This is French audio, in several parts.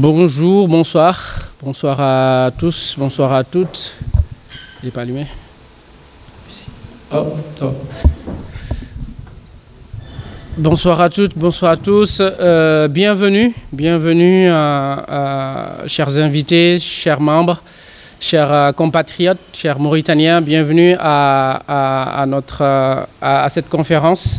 Bonjour, bonsoir. Bonsoir à tous, bonsoir à toutes. Il n'est pas allumé? Oh, oh. Bonsoir à toutes, bonsoir à tous. Bienvenue chers invités, chers membres, chers compatriotes, chers Mauritaniens. Bienvenue à cette conférence.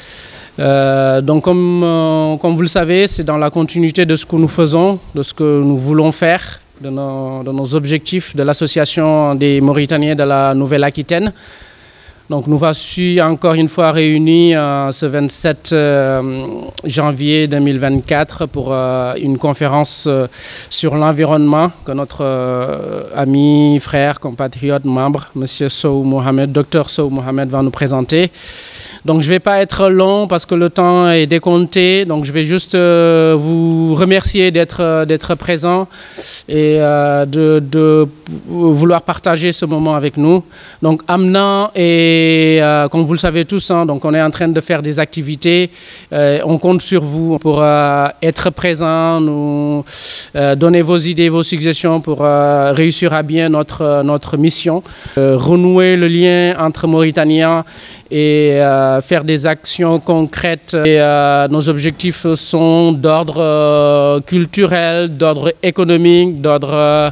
Donc comme vous le savez, c'est dans la continuité de ce que nous faisons, de ce que nous voulons faire, de nos objectifs de l'Association des Mauritaniens de la Nouvelle-Aquitaine. Donc nous voici encore une fois réunis ce 27 janvier 2024 pour une conférence sur l'environnement que notre ami, frère, compatriote, membre, M. Sow Mohamed, Dr Sow Mohamed va nous présenter. Donc je ne vais pas être long parce que le temps est décompté. Donc je vais juste vous remercier d'être présent et de vouloir partager ce moment avec nous. Donc Amna et comme vous le savez tous, donc on est en train de faire des activités. On compte sur vous pour être présent, nous donner vos idées, vos suggestions pour réussir à bien notre mission. Renouer le lien entre Mauritaniens et faire des actions concrètes. Et, nos objectifs sont d'ordre culturel, d'ordre économique, d'ordre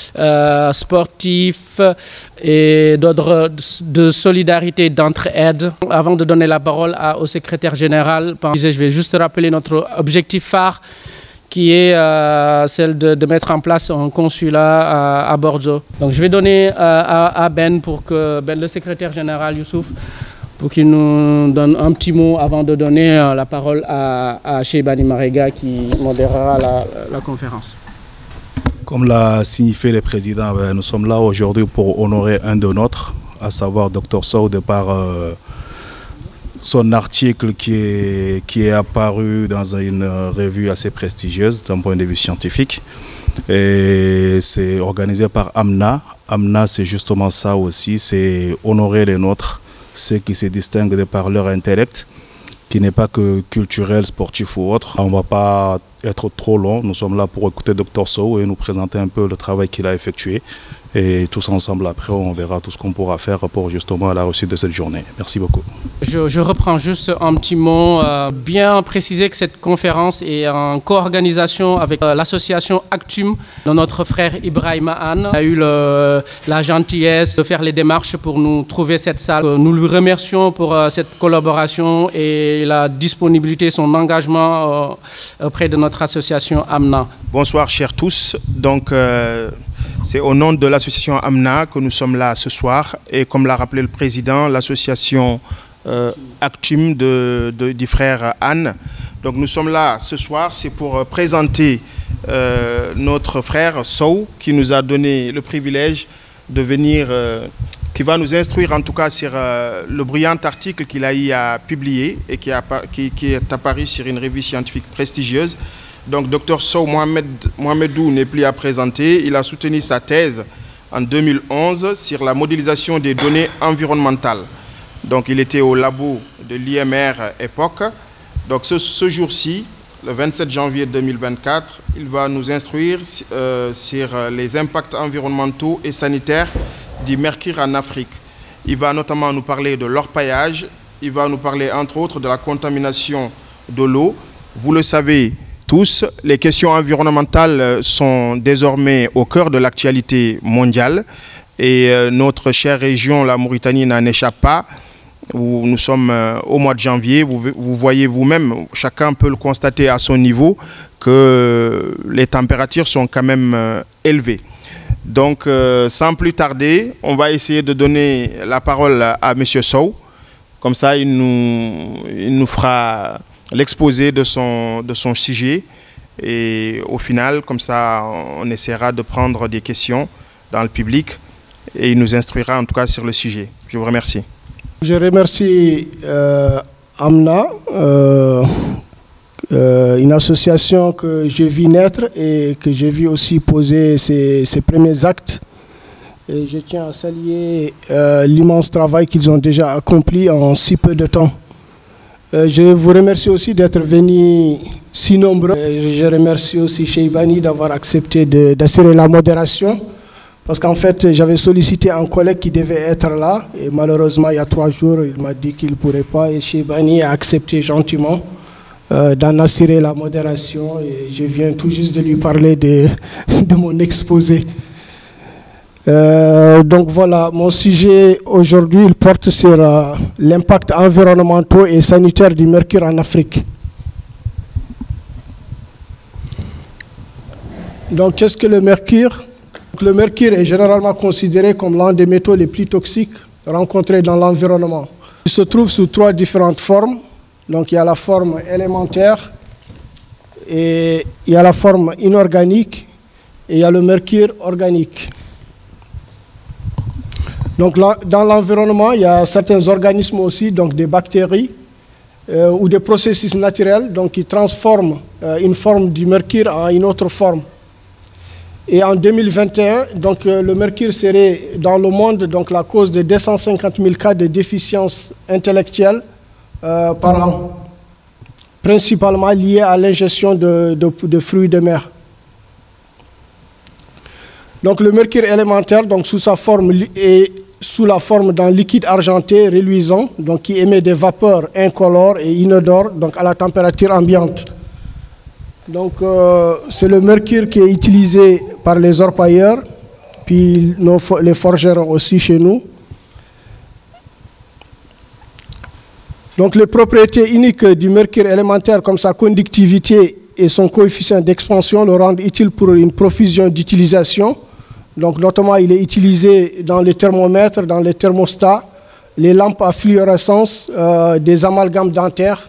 sportif et d'ordre de solidarité, d'entraide. Avant de donner la parole au secrétaire général, je vais juste rappeler notre objectif phare qui est celle de mettre en place un consulat à Bordeaux. Donc je vais donner à Ben, le secrétaire général Youssouf, pour qu'il nous donne un petit mot avant de donner la parole à Cheibani Marega qui modérera la conférence. Comme l'a signifié le président, nous sommes là aujourd'hui pour honorer un de nôtres, à savoir Dr Sow, de par son article qui est apparu dans une revue assez prestigieuse d'un point de vue scientifique. Et c'est organisé par Amna. Amna, c'est justement ça aussi, c'est honorer les nôtres, ceux qui se distinguent de par leur intellect, qui n'est pas que culturel, sportif ou autre. On ne va pas être trop long, nous sommes là pour écouter Dr Sow et nous présenter un peu le travail qu'il a effectué. Et tous ensemble, après, on verra tout ce qu'on pourra faire pour justement la réussite de cette journée. Merci beaucoup. Je reprends juste un petit mot. Bien préciser que cette conférence est en co-organisation avec l'association Actum de notre frère Ibrahim Anne. Il a eu la gentillesse de faire les démarches pour nous trouver cette salle. Nous lui remercions pour cette collaboration et la disponibilité, son engagement auprès de notre association Amna. Bonsoir chers tous. Donc c'est au nom de l'association Amna que nous sommes là ce soir. Et comme l'a rappelé le président, l'association Actum du frère Anne. Donc nous sommes là ce soir, c'est pour présenter notre frère Sow qui nous a donné le privilège de venir, qui va nous instruire en tout cas sur le brillant article qu'il a eu à publier et qui est apparu sur une revue scientifique prestigieuse. Donc Dr Sow Mohamedou n'est plus à présenter. Il a soutenu sa thèse en 2011 sur la modélisation des données environnementales. Donc il était au labo de l'IMR époque. Donc ce jour-ci, le 27 janvier 2024, il va nous instruire sur les impacts environnementaux et sanitaires du mercure en Afrique. Il va notamment nous parler de l'orpaillage. Il va nous parler entre autres de la contamination de l'eau. Vous le savez tous, les questions environnementales sont désormais au cœur de l'actualité mondiale et notre chère région, la Mauritanie, n'en échappe pas. Nous sommes au mois de janvier, vous voyez vous-même, chacun peut le constater à son niveau, que les températures sont quand même élevées. Donc sans plus tarder, on va essayer de donner la parole à M. Sow. Comme ça, il nous fera l'exposé de son sujet et au final, comme ça, on essaiera de prendre des questions dans le public et il nous instruira en tout cas sur le sujet. Je vous remercie. Je remercie Amna, une association que j'ai vu naître et que j'ai vu aussi poser ses premiers actes. Et je tiens à saluer l'immense travail qu'ils ont déjà accompli en si peu de temps. Je vous remercie aussi d'être venus si nombreux. Je remercie aussi Cheibani d'avoir accepté d'assurer la modération. Parce qu'en fait, j'avais sollicité un collègue qui devait être là. Et malheureusement, il y a 3 jours, il m'a dit qu'il ne pourrait pas. Et Cheibani a accepté gentiment d'en assurer la modération. Et je viens tout juste de lui parler de mon exposé. Donc voilà, mon sujet aujourd'hui, il porte sur l'impact environnemental et sanitaire du mercure en Afrique. Donc qu'est-ce que le mercure? Le mercure est généralement considéré comme l'un des métaux les plus toxiques rencontrés dans l'environnement. Il se trouve sous 3 différentes formes. Donc il y a la forme élémentaire, et il y a la forme inorganique, et il y a le mercure organique. Donc là, dans l'environnement, il y a certains organismes aussi, donc des bactéries ou des processus naturels donc, qui transforment une forme du mercure en une autre forme. Et en 2021, donc, le mercure serait dans le monde donc, la cause de 250 000 cas de déficience intellectuelle par an, principalement liés à l'ingestion de fruits de mer. Donc le mercure élémentaire, donc, sous sa forme est sous la forme d'un liquide argenté reluisant, donc qui émet des vapeurs incolores et inodores, donc à la température ambiante. Donc c'est le mercure qui est utilisé par les orpailleurs, puis les forgerons aussi chez nous. Donc les propriétés uniques du mercure élémentaire, comme sa conductivité et son coefficient d'expansion, le rendent utile pour une profusion d'utilisation. Donc notamment, il est utilisé dans les thermomètres, dans les thermostats, les lampes à fluorescence, des amalgames dentaires.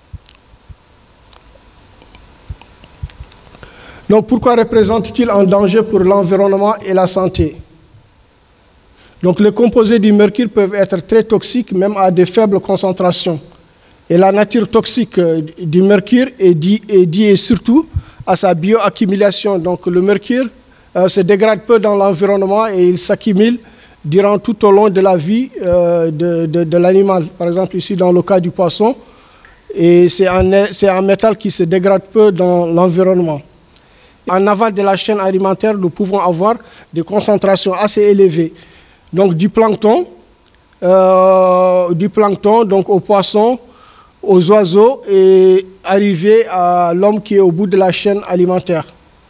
Donc pourquoi représente-t-il un danger pour l'environnement et la santé? Donc les composés du mercure peuvent être très toxiques, même à de faibles concentrations. Et la nature toxique du mercure est due surtout à sa bioaccumulation. Donc le mercure se dégrade peu dans l'environnement et il s'accumule durant tout au long de la vie de l'animal. Par exemple, ici, dans le cas du poisson, et c'est un métal qui se dégrade peu dans l'environnement. En aval de la chaîne alimentaire, nous pouvons avoir des concentrations assez élevées. Donc du plancton donc aux poissons, aux oiseaux, et arriver à l'homme qui est au bout de la chaîne alimentaire.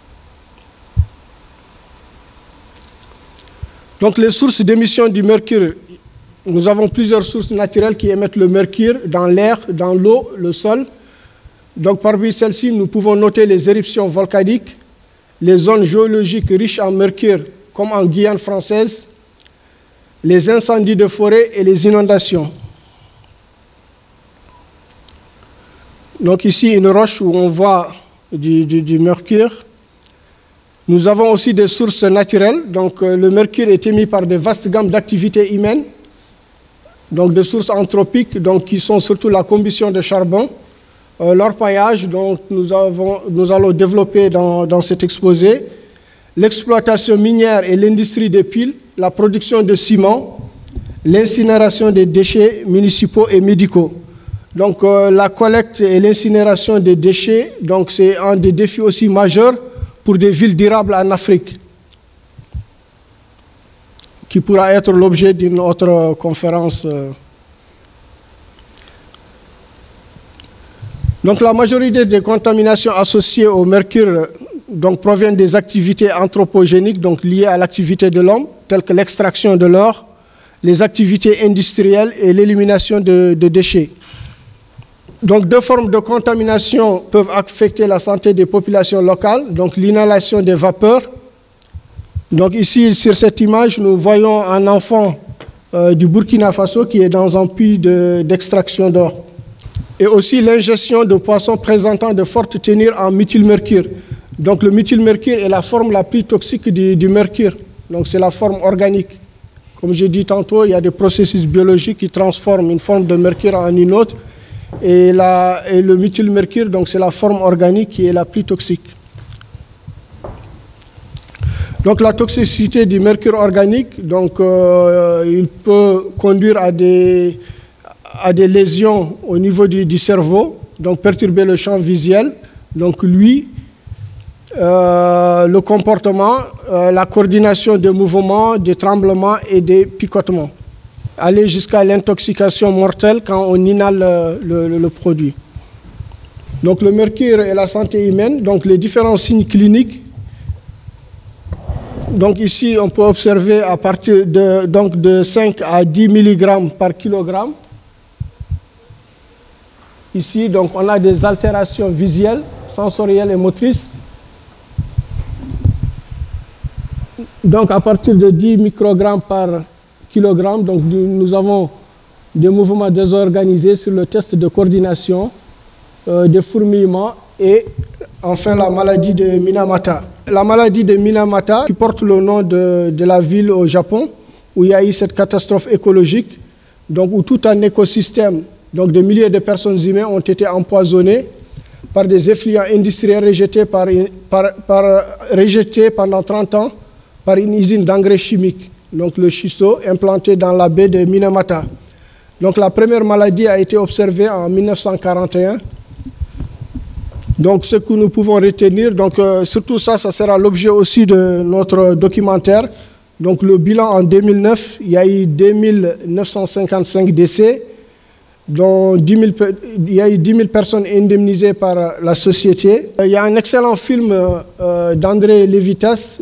Donc les sources d'émission du mercure, nous avons plusieurs sources naturelles qui émettent le mercure dans l'air, dans l'eau, le sol. Donc parmi celles-ci, nous pouvons noter les éruptions volcaniques, les zones géologiques riches en mercure, comme en Guyane française, les incendies de forêt et les inondations. Donc ici, une roche où on voit du mercure. Nous avons aussi des sources naturelles. Donc, le mercure est émis par de vastes gammes d'activités humaines, donc des sources anthropiques, donc, qui sont surtout la combustion de charbon, l'orpaillage, dont nous allons développer dans cet exposé, l'exploitation minière et l'industrie des piles, la production de ciment, l'incinération des déchets municipaux et médicaux. Donc, la collecte et l'incinération des déchets, donc, c'est un des défis aussi majeurs pour des villes durables en Afrique, qui pourra être l'objet d'une autre conférence. Donc la majorité des contaminations associées au mercure donc, proviennent des activités anthropogéniques donc, liées à l'activité de l'homme, telles que l'extraction de l'or, les activités industrielles et l'élimination de déchets. Donc, 2 formes de contamination peuvent affecter la santé des populations locales, donc l'inhalation des vapeurs. Donc ici, sur cette image, nous voyons un enfant du Burkina Faso qui est dans un puits d'extraction d'or. Et aussi l'ingestion de poissons présentant de fortes teneurs en méthylmercure. Donc le méthylmercure est la forme la plus toxique du mercure. Donc c'est la forme organique. Comme j'ai dit tantôt, il y a des processus biologiques qui transforment une forme de mercure en une autre. Et le méthylmercure, donc c'est la forme organique qui est la plus toxique. Donc la toxicité du mercure organique, donc il peut conduire a des lésions au niveau du cerveau, donc perturber le champ visuel. Donc lui, le comportement, la coordination des mouvements, des tremblements et des picotements. Aller jusqu'à l'intoxication mortelle quand on inhale le produit. Donc le mercure et la santé humaine, donc les différents signes cliniques. Donc ici, on peut observer à partir de 5 à 10 mg par kilogramme. Ici, donc, on a des altérations visuelles, sensorielles et motrices. Donc à partir de 10 microgrammes par kilogramme, donc, nous avons des mouvements désorganisés sur le test de coordination, des fourmillements et enfin la maladie de Minamata. La maladie de Minamata, qui porte le nom de la ville au Japon, où il y a eu cette catastrophe écologique, donc où tout un écosystème, donc des milliers de personnes humaines ont été empoisonnées par des effluents industriels rejetés pendant 30 ans par une usine d'engrais chimiques, donc le Shiso, implanté dans la baie de Minamata. Donc la première maladie a été observée en 1941. Donc ce que nous pouvons retenir, donc surtout ça sera l'objet aussi de notre documentaire. Donc le bilan en 2009, il y a eu 2955 décès, dont il y a eu 10 000 personnes indemnisées par la société. Il y a un excellent film d'André Lévitas,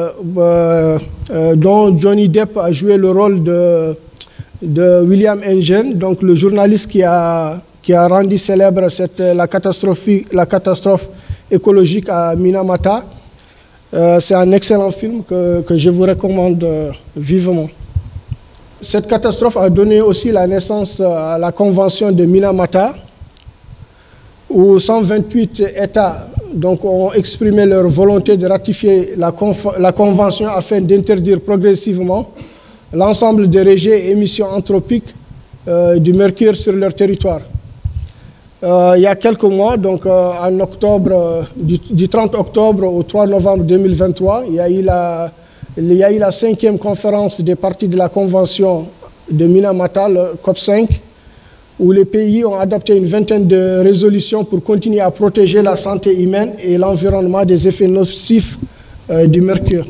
dont Johnny Depp a joué le rôle de William Engen, donc le journaliste qui a rendu célèbre la catastrophe écologique à Minamata. C'est un excellent film que je vous recommande vivement. Cette catastrophe a donné aussi la naissance à la Convention de Minamata, où 128 États donc, ont exprimé leur volonté de ratifier la Convention afin d'interdire progressivement l'ensemble des rejets et émissions anthropiques du mercure sur leur territoire. Il y a quelques mois, donc en octobre, du 30 octobre au 3 novembre 2023, il y a eu la 5e conférence des parties de la Convention de Minamata, le COP5, où les pays ont adopté une vingtaine de résolutions pour continuer à protéger la santé humaine et l'environnement des effets nocifs du mercure.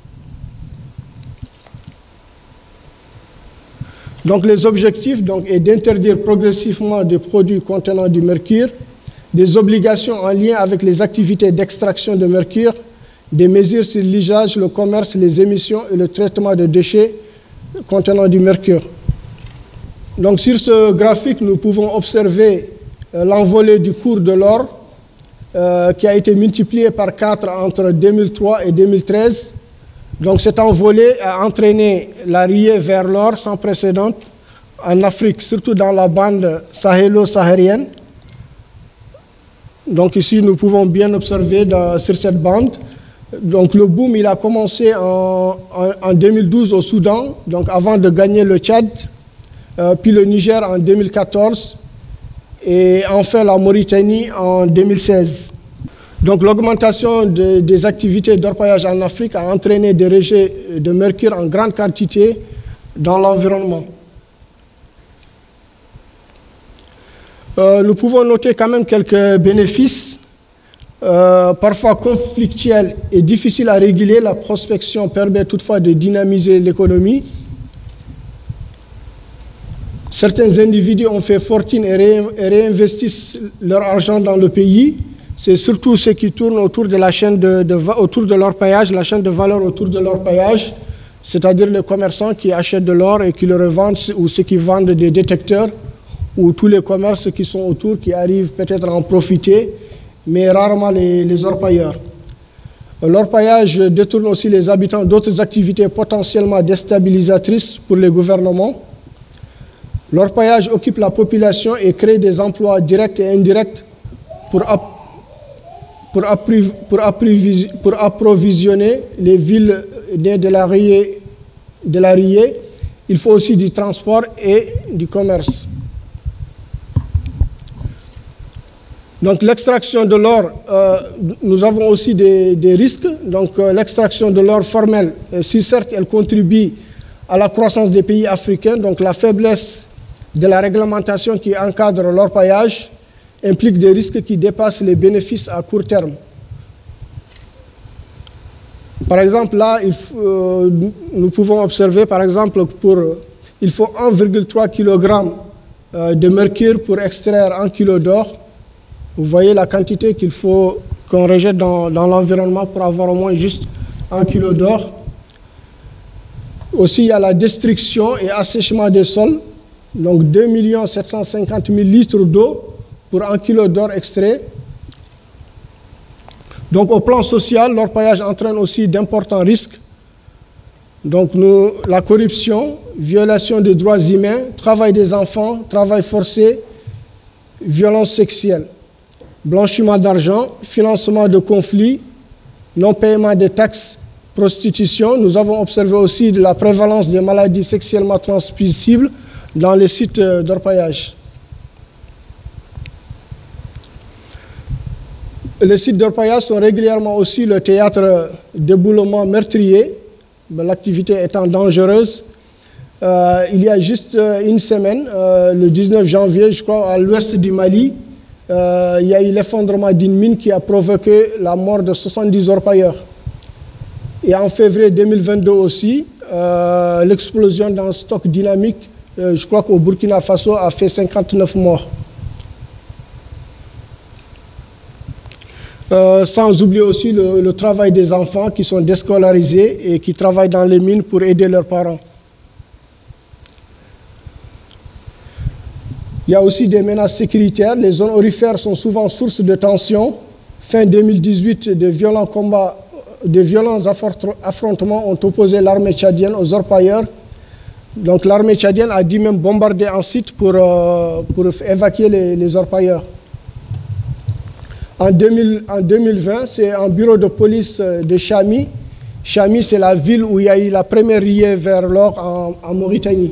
Donc les objectifs est d'interdire progressivement des produits contenant du mercure, des obligations en lien avec les activités d'extraction de mercure, des mesures sur l'usage, le commerce, les émissions et le traitement de déchets contenant du mercure. Donc sur ce graphique, nous pouvons observer l'envolée du cours de l'or qui a été multiplié par 4 entre 2003 et 2013. Donc cette envolée a entraîné la ruée vers l'or sans précédent en Afrique, surtout dans la bande sahélo-saharienne. Donc ici, nous pouvons bien observer sur cette bande. Donc le boom, il a commencé en 2012 au Soudan, donc avant de gagner le Tchad, puis le Niger en 2014 et enfin la Mauritanie en 2016. Donc l'augmentation des activités d'orpaillage en Afrique a entraîné des rejets de mercure en grande quantité dans l'environnement. Nous pouvons noter quand même quelques bénéfices. Parfois conflictuelle et difficile à réguler, la prospection permet toutefois de dynamiser l'économie. Certains individus ont fait fortune et réinvestissent leur argent dans le pays. C'est surtout ceux qui tournent autour de la chaîne autour de l'orpaillage, la chaîne de valeur autour de l'orpaillage, c'est-à-dire les commerçants qui achètent de l'or et qui le revendent, ou ceux qui vendent des détecteurs, ou tous les commerces qui sont autour, qui arrivent peut-être à en profiter, mais rarement les orpailleurs. L'orpaillage détourne aussi les habitants d'autres activités potentiellement déstabilisatrices pour les gouvernements. L'orpaillage occupe la population et crée des emplois directs et indirects pour approvisionner les villes nées de la riée. Il faut aussi du transport et du commerce. Donc l'extraction de l'or, nous avons aussi des risques. Donc l'extraction de l'or formelle, si certes elle contribue à la croissance des pays africains, donc la faiblesse de la réglementation qui encadre l'orpaillage implique des risques qui dépassent les bénéfices à court terme. Par exemple, là, nous pouvons observer, par exemple, il faut 1,3 kg de mercure pour extraire 1 kg d'or. Vous voyez la quantité qu'il faut qu'on rejette dans l'environnement pour avoir au moins juste 1 kg d'or. Aussi, il y a la destruction et assèchement des sols. Donc 2 750 000 litres d'eau pour 1 kg d'or extrait. Donc au plan social, l'orpaillage entraîne aussi d'importants risques. Donc la corruption, violation des droits humains, travail des enfants, travail forcé, violence sexuelle, blanchiment d'argent, financement de conflits, non-paiement des taxes, prostitution. Nous avons observé aussi de la prévalence des maladies sexuellement transmissibles dans les sites d'orpaillage. Les sites d'orpaillage sont régulièrement aussi le théâtre d'éboulements meurtriers, l'activité étant dangereuse. Il y a juste une semaine, le 19 janvier, je crois, à l'ouest du Mali, il y a eu l'effondrement d'une mine qui a provoqué la mort de 70 orpailleurs. Et en février 2022 aussi, l'explosion d'un stock dynamique, je crois qu'au Burkina Faso, a fait 59 morts. Sans oublier aussi le travail des enfants qui sont déscolarisés et qui travaillent dans les mines pour aider leurs parents. Il y a aussi des menaces sécuritaires. Les zones aurifères sont souvent source de tensions. Fin 2018, de violents combats, de violents affrontements ont opposé l'armée tchadienne aux orpailleurs. Donc l'armée tchadienne a dû même bombarder un site pour évacuer les orpailleurs. En 2020, c'est un bureau de police de Chami. Chami, c'est la ville où il y a eu la première riée vers l'or en Mauritanie.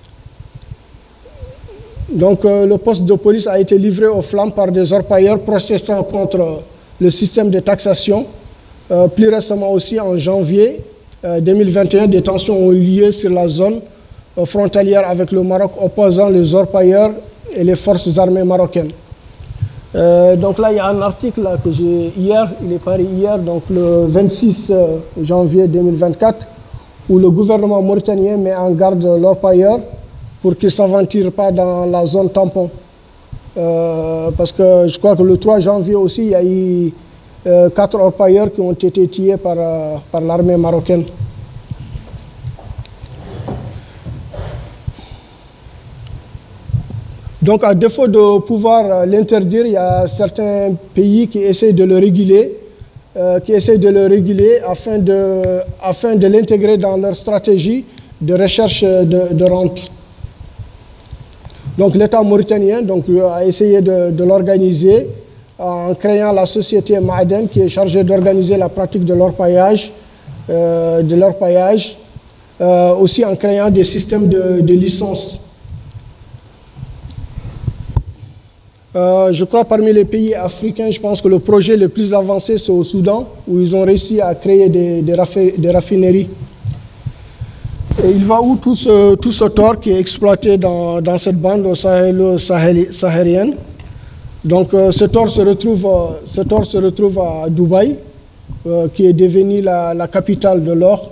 Donc le poste de police a été livré aux flammes par des orpailleurs protestant contre le système de taxation. Plus récemment aussi, en janvier 2021, des tensions ont eu lieu sur la zone frontalière avec le Maroc, opposant les orpailleurs et les forces armées marocaines. Donc là, il y a un article là, que j'ai hier, il est paru hier, donc le 26 janvier 2024, où le gouvernement mauritanien met en garde l'orpailleur pour qu'il ne s'aventure pas dans la zone tampon. Parce que je crois que le 3 janvier aussi, il y a eu 4 orpailleurs qui ont été tués par l'armée marocaine. Donc, à défaut de pouvoir l'interdire, il y a certains pays qui essaient de le réguler, afin de l'intégrer dans leur stratégie de recherche de rente. Donc, l'État mauritanien a essayé de l'organiser en créant la société Maaden qui est chargée d'organiser la pratique de l'orpaillage, aussi en créant des systèmes de licences. Je crois parmi les pays africains, je pense que le projet le plus avancé, c'est au Soudan, où ils ont réussi à créer des raffineries. Et il va où tout ce thor qui est exploité dans cette bande sahélienne. Donc ce thor se retrouve à Dubaï, qui est devenu la capitale de l'or.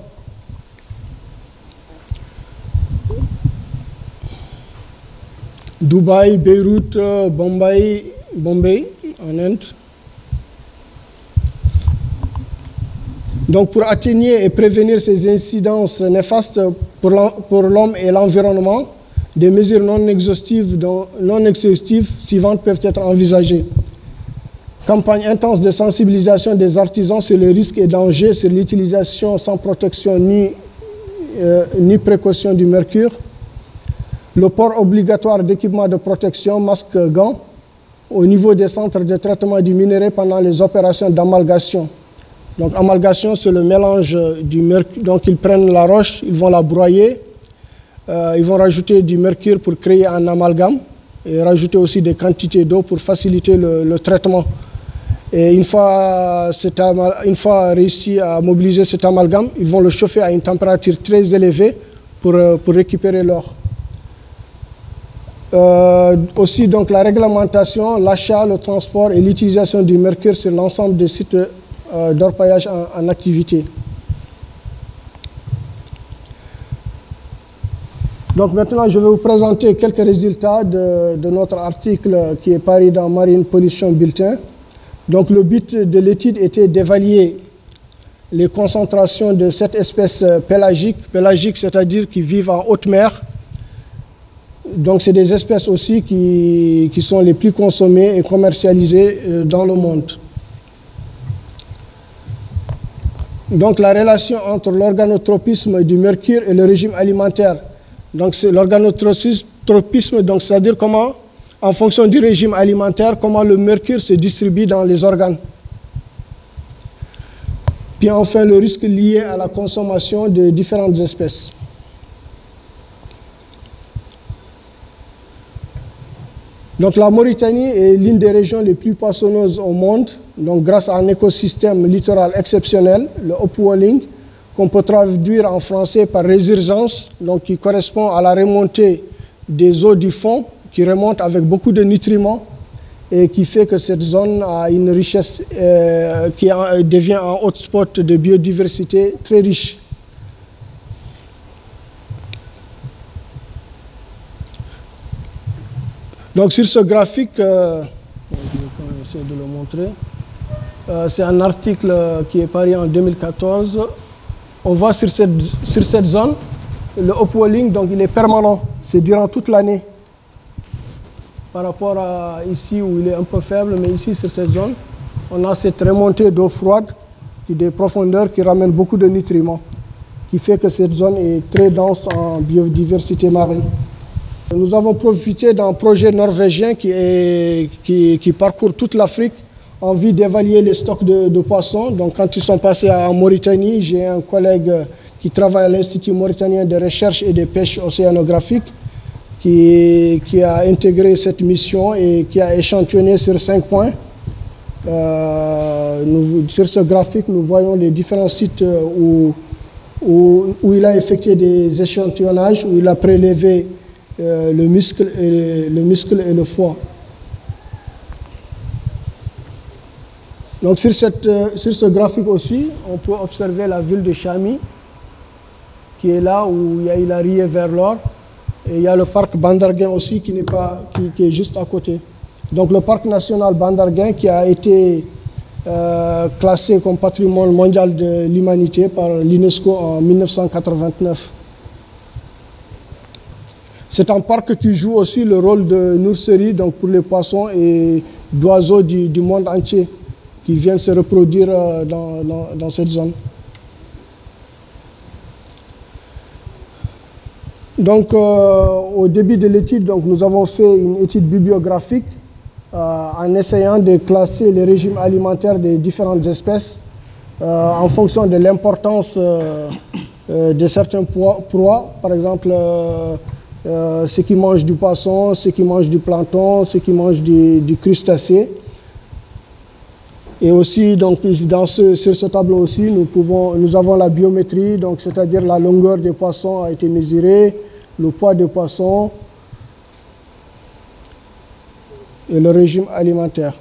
Dubaï, Beyrouth, Bombay en Inde. Donc pour atténuer et prévenir ces incidences néfastes pour l'homme et l'environnement, des mesures non exhaustives suivantes peuvent être envisagées. Campagne intense de sensibilisation des artisans sur les risques et dangers sur l'utilisation sans protection ni précaution du mercure. Le port obligatoire d'équipements de protection, masques, gants, au niveau des centres de traitement du minerai pendant les opérations d'amalgation. Donc, amalgation, c'est le mélange du mercure. Donc, ils prennent la roche, ils vont la broyer, ils vont rajouter du mercure pour créer un amalgame et rajouter aussi des quantités d'eau pour faciliter le traitement. Et une fois réussi à mobiliser cet amalgame, ils vont le chauffer à une température très élevée pour récupérer l'or. Aussi donc la réglementation, l'achat, le transport et l'utilisation du mercure sur l'ensemble des sites d'orpaillage en activité. Donc maintenant, je vais vous présenter quelques résultats de notre article qui est paru dans Marine Pollution Bulletin. Donc le but de l'étude était d'évaluer les concentrations de cette espèce pélagique, c'est-à-dire qui vivent en haute mer. Donc c'est des espèces aussi qui sont les plus consommées et commercialisées dans le monde. Donc la relation entre l'organotropisme du mercure et le régime alimentaire. Donc c'est l'organotropisme, donc c'est-à-dire comment, en fonction du régime alimentaire, comment le mercure se distribue dans les organes. Puis enfin le risque lié à la consommation de différentes espèces. Donc la Mauritanie est l'une des régions les plus poissonneuses au monde, donc grâce à un écosystème littoral exceptionnel, le upwelling, qu'on peut traduire en français par résurgence, donc qui correspond à la remontée des eaux du fond, qui remonte avec beaucoup de nutriments et qui fait que cette zone a une richesse qui devient un hotspot de biodiversité très riche. Donc sur ce graphique, je vais essayer de le montrer, c'est un article qui est paru en 2014. On voit sur cette zone, le upwelling, donc il est permanent, c'est durant toute l'année. Par rapport à ici où il est un peu faible, mais ici sur cette zone, on a cette remontée d'eau froide, des profondeurs qui ramène beaucoup de nutriments, qui fait que cette zone est très dense en biodiversité marine. Nous avons profité d'un projet norvégien qui parcourt toute l'Afrique en vue d'évaluer les stocks de poissons. Donc quand ils sont passés en Mauritanie, j'ai un collègue qui travaille à l'Institut mauritanien de recherche et de pêche océanographique qui a intégré cette mission et qui a échantillonné sur 5 points. Sur ce graphique, nous voyons les différents sites où il a effectué des échantillonnages, où il a prélevé le muscle et le foie. Donc sur ce graphique aussi, on peut observer la ville de Chami, qui est là où il a rié vers l'or. Et il y a le parc Bandarguin aussi qui est juste à côté. Donc le parc national Bandarguin qui a été classé comme patrimoine mondial de l'humanité par l'UNESCO en 1989. C'est un parc qui joue aussi le rôle de nurserie donc pour les poissons et d'oiseaux du monde entier qui viennent se reproduire dans cette zone. Donc, au début de l'étude, nous avons fait une étude bibliographique en essayant de classer les régimes alimentaires des différentes espèces en fonction de l'importance de certains proies, par exemple ceux qui mangent du poisson, ceux qui mangent du plancton, ceux qui mangent du crustacé. Et aussi, donc, sur ce tableau aussi, nous avons la biométrie, c'est-à-dire la longueur des poissons a été mesurée, le poids des poissons et le régime alimentaire.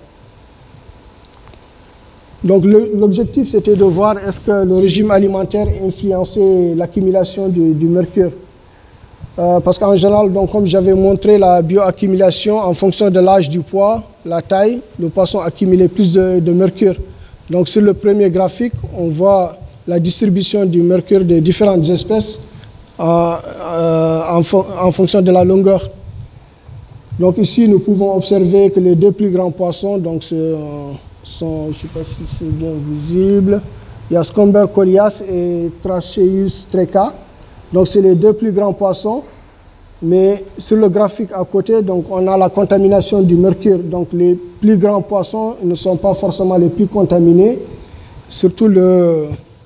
Donc l'objectif, c'était de voir est-ce que le régime alimentaire influençait l'accumulation du mercure. Parce qu'en général, donc, comme j'avais montré la bioaccumulation en fonction de l'âge du poids, la taille, le poisson accumulait plus de mercure. Donc sur le premier graphique, on voit la distribution du mercure des différentes espèces en fonction de la longueur. Donc ici, nous pouvons observer que les deux plus grands poissons donc, sont, je ne sais pas si c'est bien visible, il y a Scomber colias et Tracheus treca. Donc c'est les deux plus grands poissons, mais sur le graphique à côté, donc, on a la contamination du mercure. Donc les plus grands poissons ne sont pas forcément les plus contaminés, surtout le...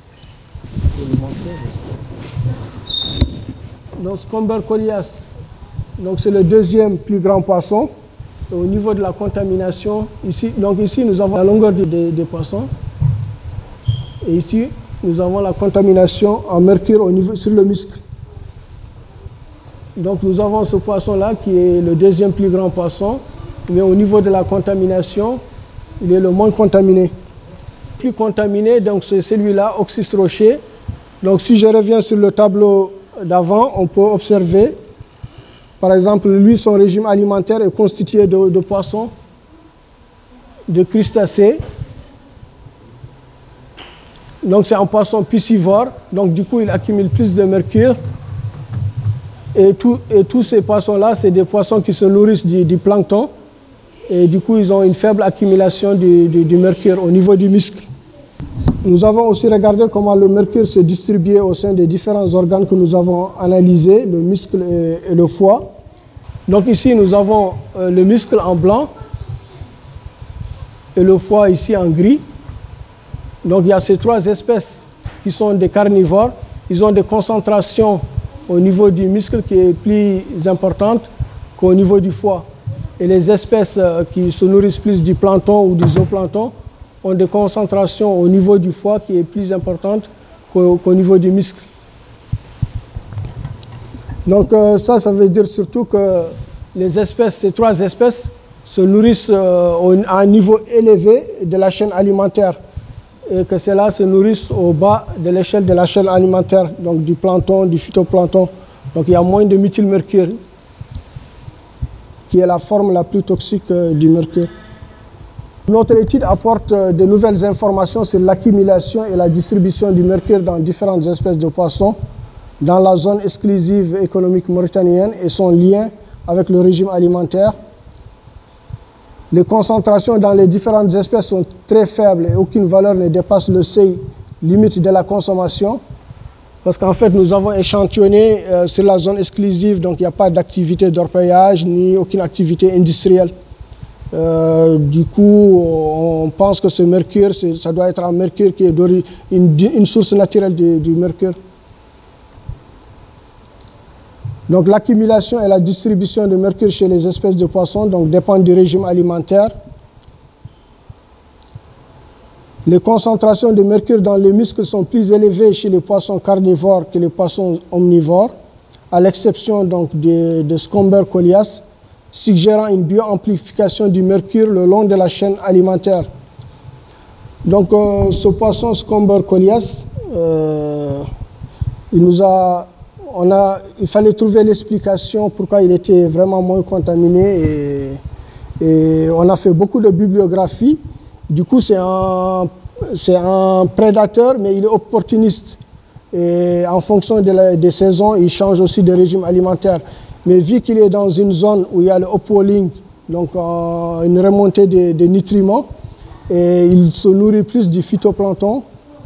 Donc Scomber colias, donc c'est le deuxième plus grand poisson. Et au niveau de la contamination, ici nous avons la longueur des poissons, et ici nous avons la contamination en mercure sur le muscle. Donc nous avons ce poisson-là qui est le deuxième plus grand poisson, mais au niveau de la contamination, il est le moins contaminé. Le plus contaminé, donc c'est celui-là, Oxys rocher. Donc si je reviens sur le tableau d'avant, on peut observer, par exemple, lui, son régime alimentaire est constitué de poissons, de crustacés. Donc c'est un poisson piscivore, donc du coup il accumule plus de mercure. Et tous ces poissons-là, c'est des poissons qui se nourrissent du plancton. Et du coup, ils ont une faible accumulation du mercure au niveau du muscle. Nous avons aussi regardé comment le mercure se distribuait au sein des différents organes que nous avons analysés, le muscle et le foie. Donc ici, nous avons le muscle en blanc et le foie ici en gris. Donc il y a ces trois espèces qui sont des carnivores. Ils ont des concentrations au niveau du muscle qui est plus importante qu'au niveau du foie. Et les espèces qui se nourrissent plus du plancton ou du zooplancton ont des concentrations au niveau du foie qui est plus importante qu'au niveau du muscle. Donc ça veut dire surtout que les espèces, ces trois espèces se nourrissent à un niveau élevé de la chaîne alimentaire et que celles-là se nourrissent au bas de l'échelle de la chaîne alimentaire, donc du plancton, du phytoplancton. Donc il y a moins de méthylmercure, qui est la forme la plus toxique du mercure. Notre étude apporte de nouvelles informations sur l'accumulation et la distribution du mercure dans différentes espèces de poissons dans la zone exclusive économique mauritanienne et son lien avec le régime alimentaire. Les concentrations dans les différentes espèces sont très faibles et aucune valeur ne dépasse le seuil limite de la consommation. Parce qu'en fait, nous avons échantillonné sur la zone exclusive, donc il n'y a pas d'activité d'orpaillage ni aucune activité industrielle. Du coup, on pense que ce mercure, ça doit être un mercure qui est une source naturelle du mercure. Donc l'accumulation et la distribution de mercure chez les espèces de poissons dépendent du régime alimentaire. Les concentrations de mercure dans les muscles sont plus élevées chez les poissons carnivores que les poissons omnivores, à l'exception de Scomber colias, suggérant une bioamplification du mercure le long de la chaîne alimentaire. Donc ce poisson Scomber colias, il fallait trouver l'explication pourquoi il était vraiment moins contaminé et on a fait beaucoup de bibliographie. Du coup, c'est un prédateur, mais il est opportuniste. Et en fonction des saisons, il change aussi de régime alimentaire. Mais vu qu'il est dans une zone où il y a le upwelling, donc une remontée des nutriments, et il se nourrit plus du phytoplancton,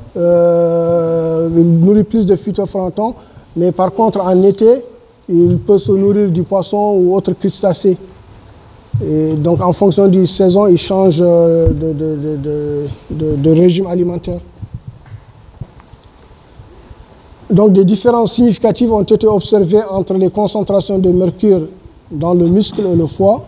mais par contre en été, il peut se nourrir du poisson ou autres crustacés. Et donc en fonction des saisons, il change de régime alimentaire. Donc des différences significatives ont été observées entre les concentrations de mercure dans le muscle et le foie.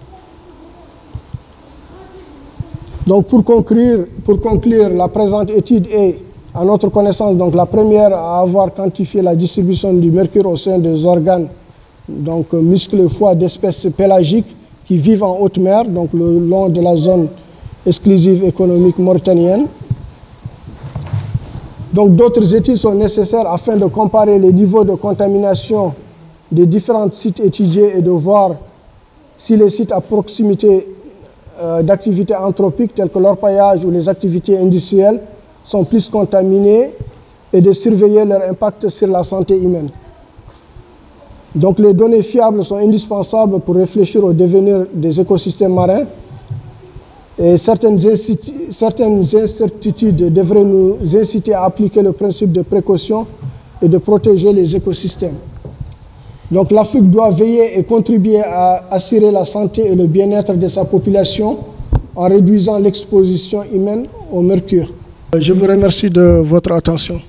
Donc pour conclure, la présente étude est, à notre connaissance, donc la première à avoir quantifié la distribution du mercure au sein des organes, donc muscles et foie d'espèces pélagiques qui vivent en haute mer, donc le long de la zone exclusive économique mauritanienne. Donc d'autres études sont nécessaires afin de comparer les niveaux de contamination des différents sites étudiés et de voir si les sites à proximité d'activités anthropiques telles que l'orpaillage ou les activités industrielles sont plus contaminés et de surveiller leur impact sur la santé humaine. Donc les données fiables sont indispensables pour réfléchir au devenir des écosystèmes marins. Et certaines incertitudes devraient nous inciter à appliquer le principe de précaution et de protéger les écosystèmes. Donc l'Afrique doit veiller et contribuer à assurer la santé et le bien-être de sa population en réduisant l'exposition humaine au mercure. Je vous remercie de votre attention.